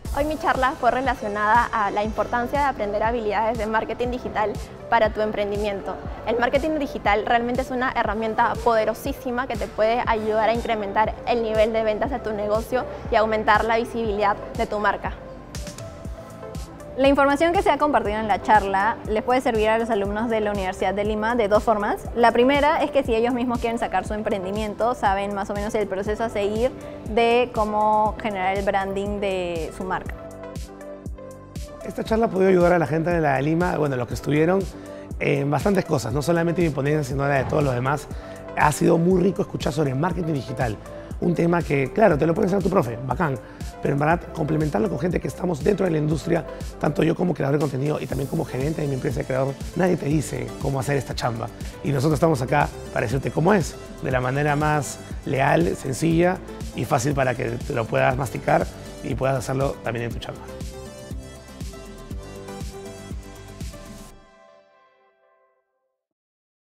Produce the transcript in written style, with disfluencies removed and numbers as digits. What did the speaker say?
Hoy mi charla fue relacionada a la importancia de aprender habilidades de marketing digital para tu emprendimiento. El marketing digital realmente es una herramienta poderosísima que te puede ayudar a incrementar el nivel de ventas de tu negocio y aumentar la visibilidad de tu marca. La información que se ha compartido en la charla les puede servir a los alumnos de la Universidad de Lima de dos formas. La primera es que si ellos mismos quieren sacar su emprendimiento, saben más o menos el proceso a seguir de cómo generar el branding de su marca. Esta charla ha podido ayudar a la gente de la de Lima, bueno, los que estuvieron, en bastantes cosas, no solamente mi ponencia, sino la de todos los demás. Ha sido muy rico escuchar sobre marketing digital, un tema que, claro, te lo puede enseñar tu profe, bacán, pero en verdad complementarlo con gente que estamos dentro de la industria, tanto yo como creador de contenido y también como gerente de mi empresa de creador, nadie te dice cómo hacer esta chamba. Y nosotros estamos acá para decirte cómo es, de la manera más leal, sencilla y fácil para que te lo puedas masticar y puedas hacerlo también en tu chamba.